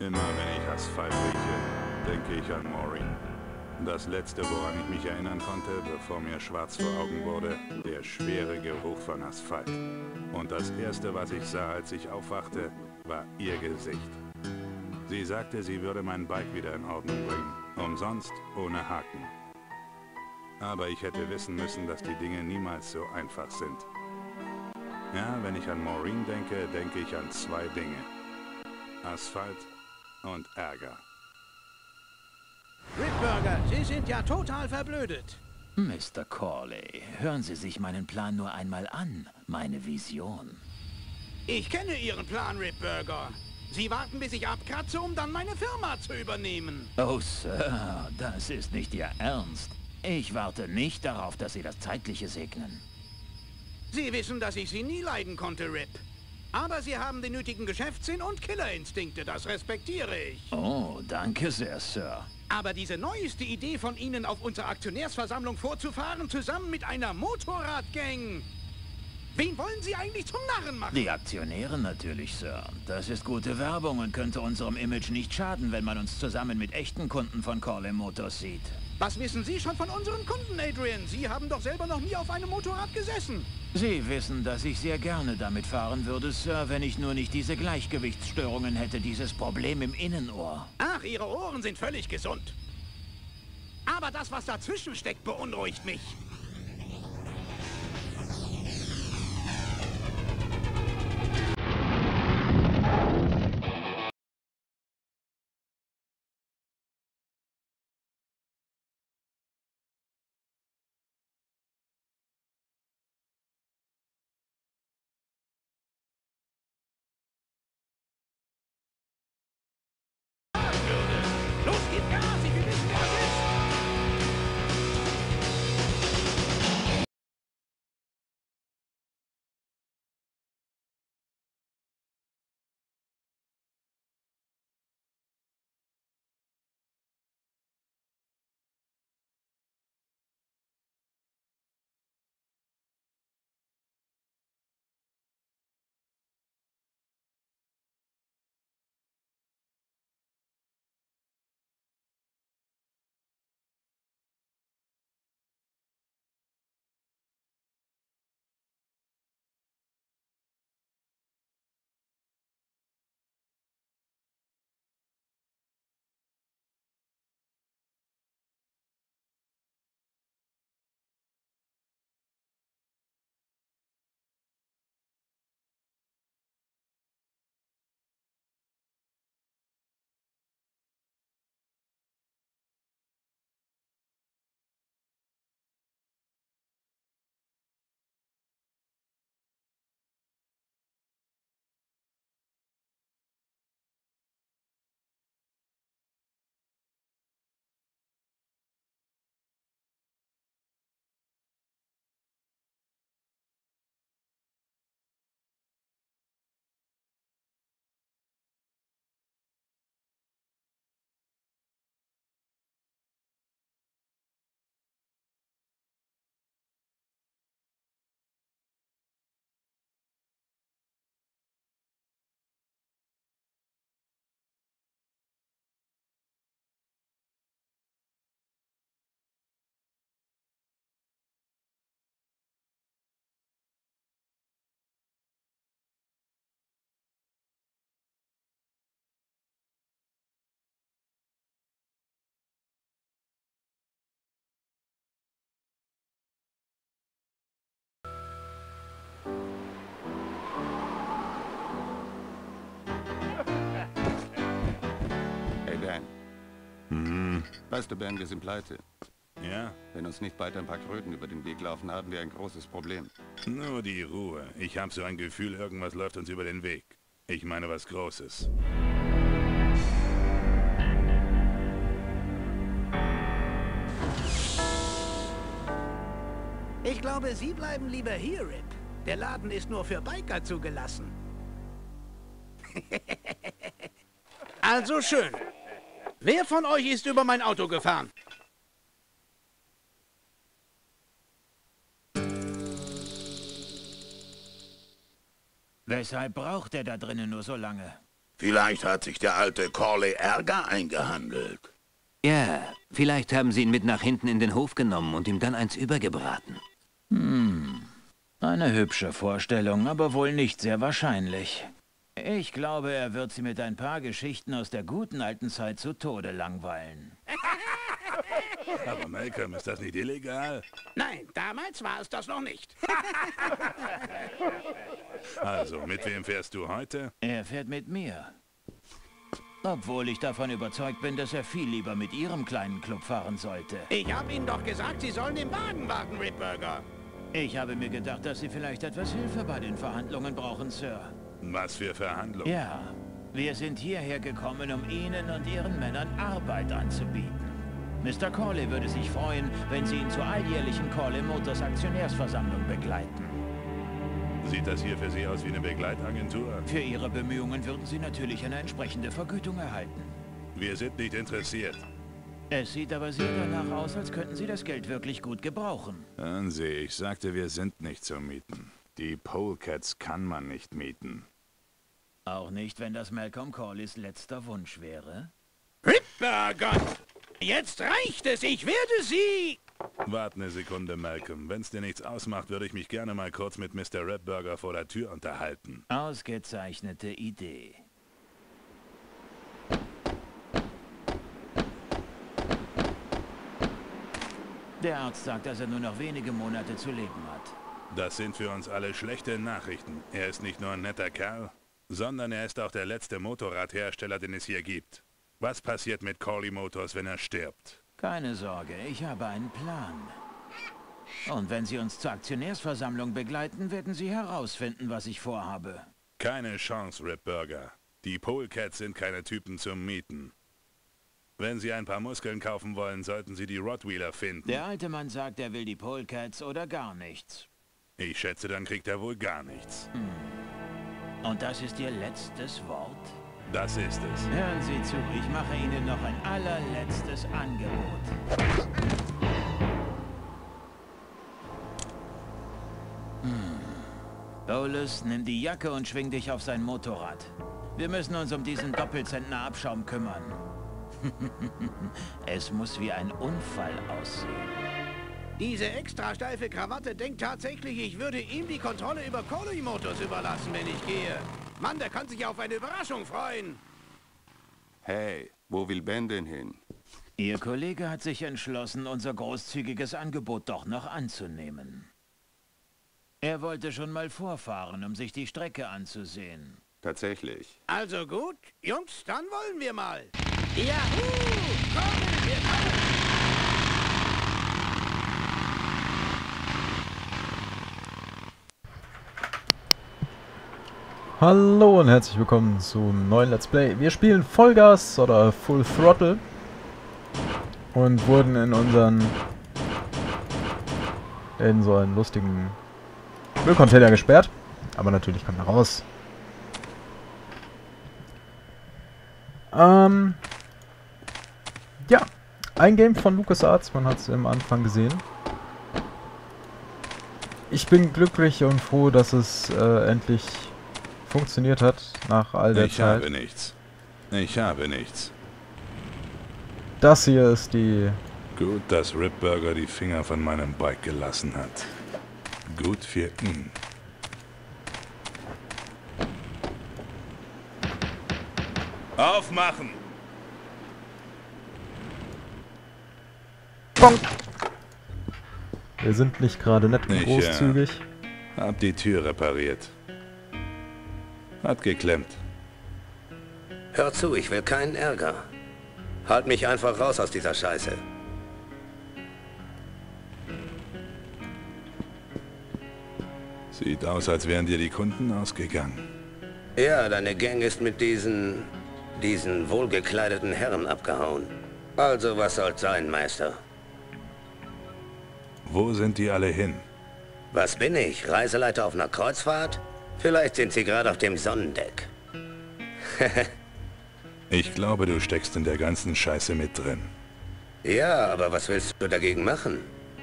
Immer wenn ich Asphalt rieche, denke ich an Maureen. Das letzte, woran ich mich erinnern konnte, bevor mir schwarz vor Augen wurde, der schwere Geruch von Asphalt. Und das erste, was ich sah, als ich aufwachte, war ihr Gesicht. Sie sagte, sie würde mein Bike wieder in Ordnung bringen. Umsonst, ohne Haken. Aber ich hätte wissen müssen, dass die Dinge niemals so einfach sind. Ja, wenn ich an Maureen denke, denke ich an zwei Dinge. Asphalt und Ärger. Ripburger, Sie sind ja total verblödet. Mr. Corley, hören Sie sich meinen Plan nur einmal an. Meine Vision. Ich kenne Ihren Plan, Ripburger. Sie warten, bis ich abkratze, um dann meine Firma zu übernehmen. Oh, Sir, das ist nicht Ihr Ernst. Ich warte nicht darauf, dass Sie das Zeitliche segnen. Sie wissen, dass ich Sie nie leiden konnte, Rip. Aber Sie haben den nötigen Geschäftssinn und Killerinstinkte, das respektiere ich. Oh, danke sehr, Sir. Aber diese neueste Idee von Ihnen, auf unserer Aktionärsversammlung vorzufahren, zusammen mit einer Motorradgang. Wen wollen Sie eigentlich zum Narren machen? Die Aktionäre natürlich, Sir. Das ist gute Werbung und könnte unserem Image nicht schaden, wenn man uns zusammen mit echten Kunden von Corley Motors sieht. Was wissen Sie schon von unseren Kunden, Adrian? Sie haben doch selber noch nie auf einem Motorrad gesessen. Sie wissen, dass ich sehr gerne damit fahren würde, Sir, wenn ich nur nicht diese Gleichgewichtsstörungen hätte, dieses Problem im Innenohr. Ach, Ihre Ohren sind völlig gesund. Aber das, was dazwischen steckt, beunruhigt mich. Los, gib Gas! Ich will wissen, wer das ist! Hey Dan, weißt du, Ben, wir sind pleite. Ja? Wenn uns nicht bald ein paar Kröten über den Weg laufen, haben wir ein großes Problem. Nur die Ruhe. Ich habe so ein Gefühl, irgendwas läuft uns über den Weg. Ich meine was Großes. Ich glaube, Sie bleiben lieber hier, Rip. Der Laden ist nur für Biker zugelassen. Also schön. Wer von euch ist über mein Auto gefahren? Weshalb braucht er da drinnen nur so lange? Vielleicht hat sich der alte Corley Ärger eingehandelt. Ja, vielleicht haben sie ihn mit nach hinten in den Hof genommen und ihm dann eins übergebraten. Eine hübsche Vorstellung, aber wohl nicht sehr wahrscheinlich. Ich glaube, er wird sie mit ein paar Geschichten aus der guten alten Zeit zu Tode langweilen. Aber Malcolm, ist das nicht illegal? Nein, damals war es das noch nicht. Also, mit wem fährst du heute? Er fährt mit mir. Obwohl ich davon überzeugt bin, dass er viel lieber mit Ihrem kleinen Club fahren sollte. Ich habe Ihnen doch gesagt, Sie sollen im Wagen warten, Ripburger. Ich habe mir gedacht, dass Sie vielleicht etwas Hilfe bei den Verhandlungen brauchen, Sir. Was für Verhandlungen? Ja, wir sind hierher gekommen, um Ihnen und Ihren Männern Arbeit anzubieten. Mr. Corley würde sich freuen, wenn Sie ihn zur alljährlichen Corley Motors Aktionärsversammlung begleiten. Sieht das hier für Sie aus wie eine Begleitagentur? Für Ihre Bemühungen würden Sie natürlich eine entsprechende Vergütung erhalten. Wir sind nicht interessiert. Es sieht aber sehr danach aus, als könnten Sie das Geld wirklich gut gebrauchen. Hören Sie, ich sagte, wir sind nicht zu mieten. Die Polecats kann man nicht mieten. Auch nicht, wenn das Malcolm Corleys letzter Wunsch wäre? Ripburger! Jetzt reicht es, ich werde Sie... Warte eine Sekunde, Malcolm. Wenn's dir nichts ausmacht, würde ich mich gerne mal kurz mit Mr. Ripburger vor der Tür unterhalten. Ausgezeichnete Idee. Der Arzt sagt, dass er nur noch wenige Monate zu leben hat. Das sind für uns alle schlechte Nachrichten. Er ist nicht nur ein netter Kerl, sondern er ist auch der letzte Motorradhersteller, den es hier gibt. Was passiert mit Corley Motors, wenn er stirbt? Keine Sorge, ich habe einen Plan. Und wenn Sie uns zur Aktionärsversammlung begleiten, werden Sie herausfinden, was ich vorhabe. Keine Chance, Ripburger. Die Polecats sind keine Typen zum Mieten. Wenn Sie ein paar Muskeln kaufen wollen, sollten Sie die Rottweiler finden. Der alte Mann sagt, er will die Polecats oder gar nichts. Ich schätze, dann kriegt er wohl gar nichts. Und das ist Ihr letztes Wort? Das ist es. Hören Sie zu, ich mache Ihnen noch ein allerletztes Angebot. Bolus, nimm die Jacke und schwing dich auf sein Motorrad. Wir müssen uns um diesen Doppelzentner Abschaum kümmern. Es muss wie ein Unfall aussehen. Diese extra steife Krawatte denkt tatsächlich, ich würde ihm die Kontrolle über Corley Motors überlassen, wenn ich gehe. Mann, der kann sich auf eine Überraschung freuen. Hey, wo will Ben denn hin? Ihr Kollege hat sich entschlossen, unser großzügiges Angebot doch noch anzunehmen. Er wollte schon mal vorfahren, um sich die Strecke anzusehen. Tatsächlich. Also gut, Jungs, dann wollen wir mal. Juhu! Kommen, wir kommen! Hallo und herzlich willkommen zum neuen Let's Play. Wir spielen Vollgas oder Full Throttle und wurden in so einen lustigen Müllcontainer gesperrt. Aber natürlich kommt er raus. Ja, ein Game von LucasArts, man hat es am Anfang gesehen. Ich bin glücklich und froh, dass es endlich funktioniert hat nach all der Zeit. Ich habe nichts. Ich habe nichts. Das hier ist die... Gut, dass Ripburger die Finger von meinem Bike gelassen hat. Gut für ihn. Aufmachen! Bonk. Wir sind nicht gerade nett und Ich, großzügig. Hab die Tür repariert. Hat geklemmt. Hör zu, ich will keinen Ärger. Halt mich einfach raus aus dieser Scheiße. Sieht aus, als wären dir die Kunden ausgegangen. Ja, deine Gang ist mit diesen wohlgekleideten Herren abgehauen. Also, was soll's sein, Meister? Wo sind die alle hin? Was bin ich? Reiseleiter auf einer Kreuzfahrt? Vielleicht sind sie gerade auf dem Sonnendeck. Ich glaube, du steckst in der ganzen Scheiße mit drin. Ja, aber was willst du dagegen machen?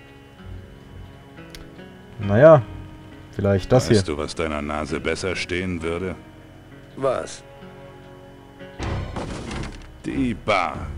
Naja, vielleicht das hier. Weißt du, was deiner Nase besser stehen würde? Was? Die Bar.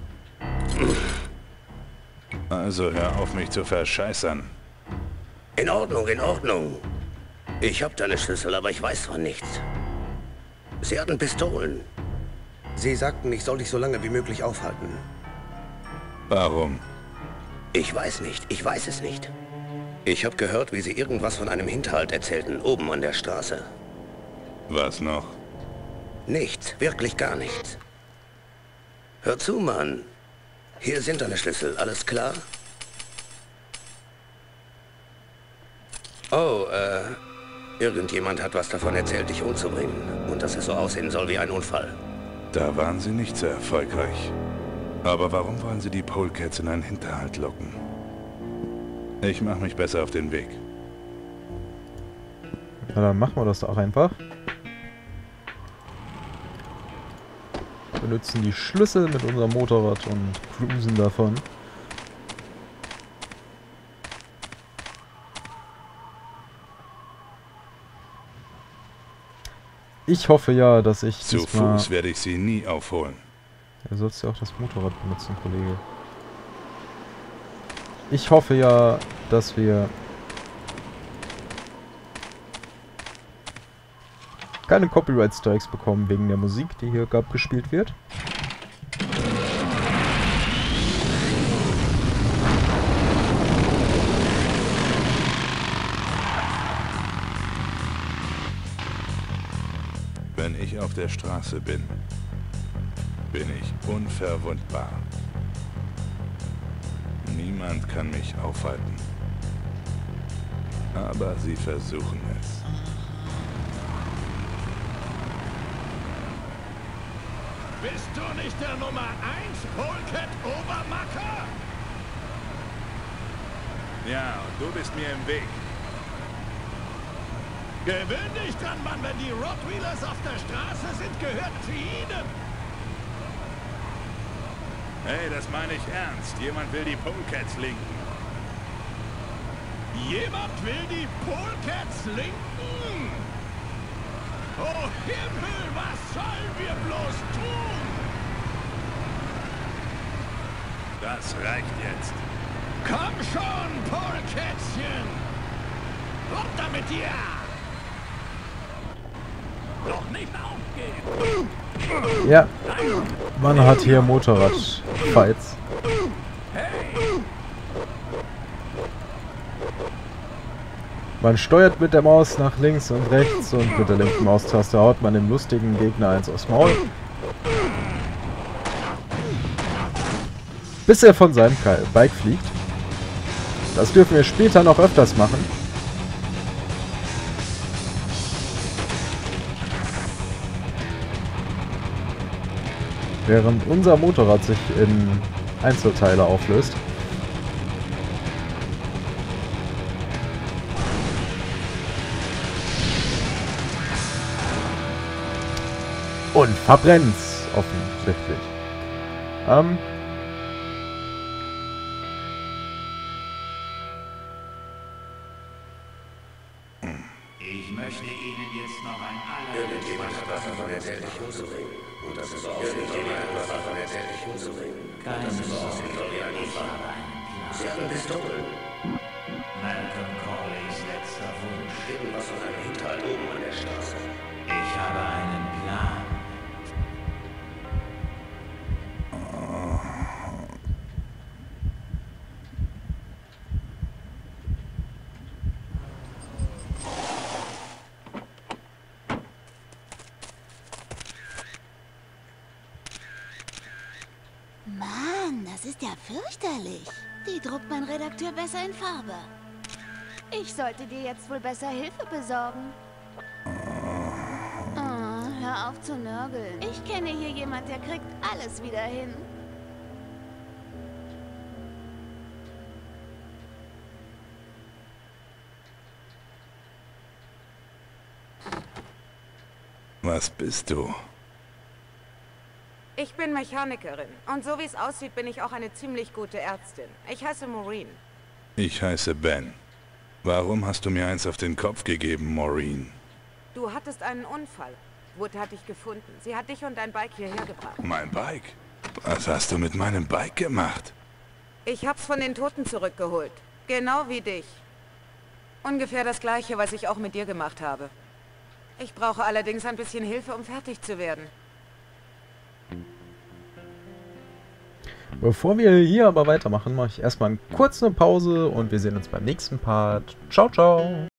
Also hör auf, mich zu verscheißern. In Ordnung, in Ordnung. Ich hab deine Schlüssel, aber ich weiß von nichts. Sie hatten Pistolen. Sie sagten, ich soll dich so lange wie möglich aufhalten. Warum? Ich weiß nicht, ich weiß es nicht. Ich habe gehört, wie sie irgendwas von einem Hinterhalt erzählten, oben an der Straße. Was noch? Nichts, wirklich gar nichts. Hör zu, Mann. Hier sind deine Schlüssel, alles klar? Oh, irgendjemand hat was davon erzählt, dich umzubringen. Und dass es so aussehen soll wie ein Unfall. Da waren sie nicht sehr erfolgreich. Aber warum wollen sie die Polecats in einen Hinterhalt locken? Ich mache mich besser auf den Weg. Ja, dann machen wir das doch einfach. Benutzen die Schlüssel mit unserem Motorrad und cruisen davon. Ich hoffe ja, dass ich Zu diesmal... Fuß werde ich sie nie aufholen. Du sollst ja auch das Motorrad benutzen, Kollege. Ich hoffe ja, dass wir keine Copyright Strikes bekommen wegen der Musik, die hier abgespielt wird. Wenn ich auf der Straße bin, bin ich unverwundbar. Niemand kann mich aufhalten. Aber sie versuchen es. Bist du nicht der Nummer 1 Polecat Obermacker? Ja, und du bist mir im Weg. Gewöhn dich dran, Mann, wenn die Rottweilers auf der Straße sind, gehört zu ihnen. Hey, das meine ich ernst. Jemand will die Polecats linken. Jemand will die Polecats linken? Oh Himmel, was sollen wir bloß tun? Das reicht jetzt. Komm schon, Polekätzchen! Runter mit dir! Doch nicht aufgeben! Ja, man hat hier Motorrad-Fights. Man steuert mit der Maus nach links und rechts und mit der linken Maustaste haut man dem lustigen Gegner eins aufs Maul. Bis er von seinem Bike fliegt. Das dürfen wir später noch öfters machen. Während unser Motorrad sich in Einzelteile auflöst. Und verbrennt's offensichtlich. Ich möchte Ihnen jetzt noch ein Irgendjemand hat was davon erzählt, dich umzubringen. Und dass es so aussieht, irgendjemand hat was davon erzählt, dich umzubringen. Und dass es so aussieht, soll wie ein Unfall. Sie hatten Pistolen. Malcolm Corleys letzter Wunsch. Irgendwas von einem Hinterhalt oben an der Straße. Ich habe einen Plan. Mann, das ist ja fürchterlich. Die druckt mein Redakteur besser in Farbe. Ich sollte dir jetzt wohl besser Hilfe besorgen. Oh, hör auf zu nörgeln. Ich kenne hier jemand, der kriegt alles wieder hin. Was bist du? Ich bin Mechanikerin und so wie es aussieht, bin ich auch eine ziemlich gute Ärztin. Ich heiße Maureen. Ich heiße Ben. Warum hast du mir eins auf den Kopf gegeben, Maureen? Du hattest einen Unfall. Wood hat dich gefunden. Sie hat dich und dein Bike hierher gebracht. Mein Bike? Was hast du mit meinem Bike gemacht? Ich hab's von den Toten zurückgeholt. Genau wie dich. Ungefähr das Gleiche, was ich auch mit dir gemacht habe. Ich brauche allerdings ein bisschen Hilfe, um fertig zu werden. Bevor wir hier aber weitermachen, mache ich erstmal eine kurze Pause und wir sehen uns beim nächsten Part. Ciao, ciao!